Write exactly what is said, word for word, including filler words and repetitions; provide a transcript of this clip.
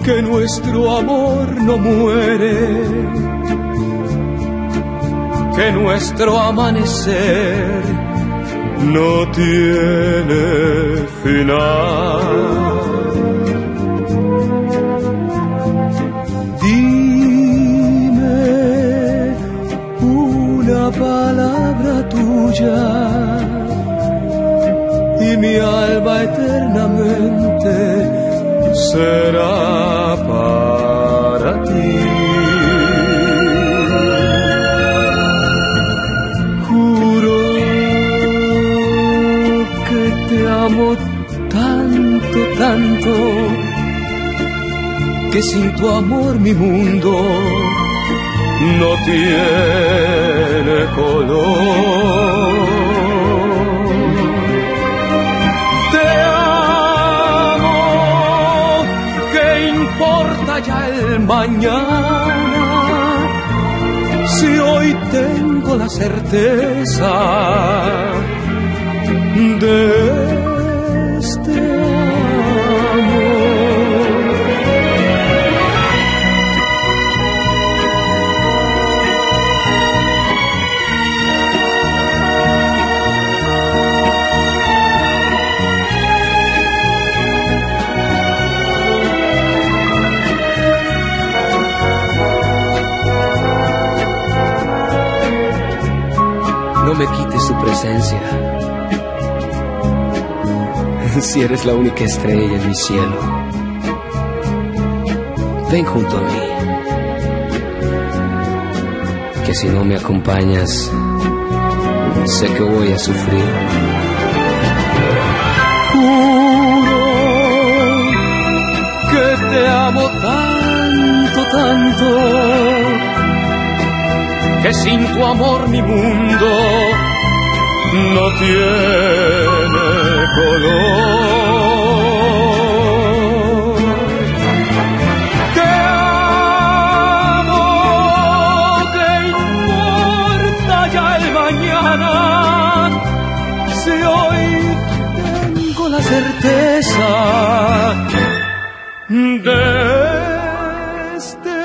que nuestro amor no muere, que nuestro amanecer no tiene final. Dime una palabra tuya y mi alma eternamente será para ti. Juro que te amo tanto, tanto, que sin tu amor mi mundo no tiene color. Te amo, ¿qué importa ya el mañana? Si hoy tengo la certeza de este amor. No me quites tu presencia, si eres la única estrella en mi cielo. Ven junto a mí, que si no me acompañas, sé que voy a sufrir. Juro que te amo tanto, tanto, que sin tu amor mi mundo no tiene color. Te amo, ¿qué importa ya el mañana? Si hoy tengo la certeza de este